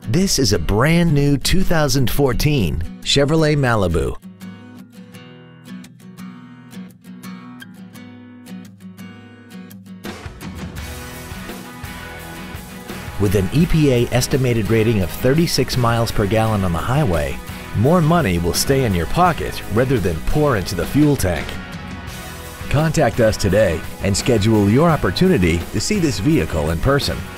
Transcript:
This is a brand new 2014 Chevrolet Malibu. With an EPA estimated rating of 36 miles per gallon on the highway, more money will stay in your pocket rather than pour into the fuel tank. Contact us today and schedule your opportunity to see this vehicle in person.